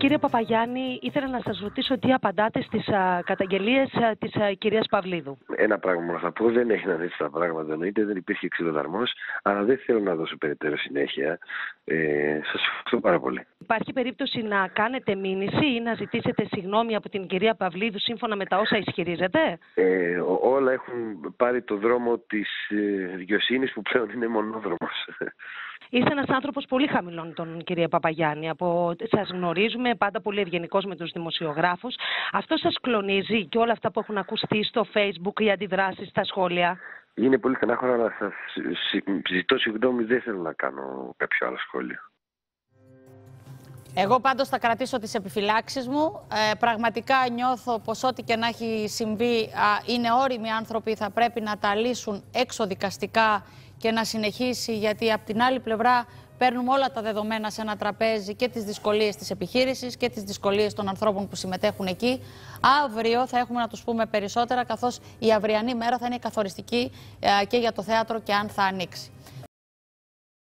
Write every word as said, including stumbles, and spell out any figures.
Κύριε Παπαγιάννη, ήθελα να σας ρωτήσω τι απαντάτε στις α, καταγγελίες α, της α, κυρίας Παυλίδου. Ένα πράγμα μόνο θα πω, δεν έγιναν έτσι τα πράγματα, εννοείται, δεν υπήρχε ξυλοδαρμός, αλλά δεν θέλω να δώσω περαιτέρω συνέχεια. Ε, σας ευχαριστώ πάρα πολύ. Υπάρχει περίπτωση να κάνετε μήνυση ή να ζητήσετε συγγνώμη από την κυρία Παυλίδου σύμφωνα με τα όσα ισχυρίζεται? Ε, όλα έχουν πάρει το δρόμο της ε, δικαιοσύνης που πλέον είναι μονόδρομος. Είστε ένας άνθρωπος πολύ χαμηλών τον κύριε Παπαγιάννη. Από... Σας γνωρίζουμε πάντα πολύ ευγενικός με τους δημοσιογράφους. Αυτό σας κλονίζει και όλα αυτά που έχουν ακουστεί στο Facebook, οι αντιδράσεις, στα σχόλια? Είναι πολύ στενάχωρο, αλλά σας ζητώ συγγνώμη, δεν θέλω να κάνω κάποιο άλλο σχόλιο. Εγώ πάντως θα κρατήσω τις επιφυλάξεις μου. Ε, πραγματικά νιώθω πως ό,τι και να έχει συμβεί, α, είναι όριμοι άνθρωποι, θα πρέπει να τα λύσουν έξω δικαστικά και να συνεχίσει, γιατί από την άλλη πλευρά παίρνουμε όλα τα δεδομένα σε ένα τραπέζι, και τις δυσκολίες της επιχείρησης και τις δυσκολίες των ανθρώπων που συμμετέχουν εκεί. Αύριο θα έχουμε να τους πούμε περισσότερα, καθώς η αυριανή μέρα θα είναι καθοριστική ε, και για το θέατρο και αν θα ανοίξει.